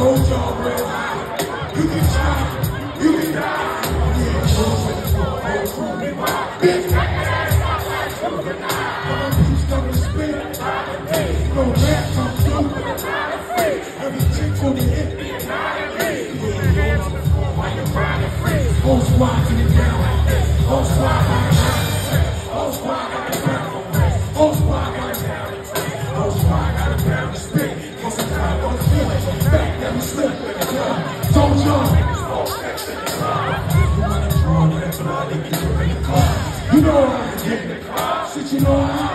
told y'all already. You can try, you can die. Yeah, whole crew, big peace coming to spin. No rap come through. Every chick on the hip. Whole squad to the ground. Whole squad got it down. Whole squad got it down. Whole squad got it down. Whole squad got it down to spit. Cause the time was feeling. Back never slip. Don't jump. You know what I'm getting. Shit, you know how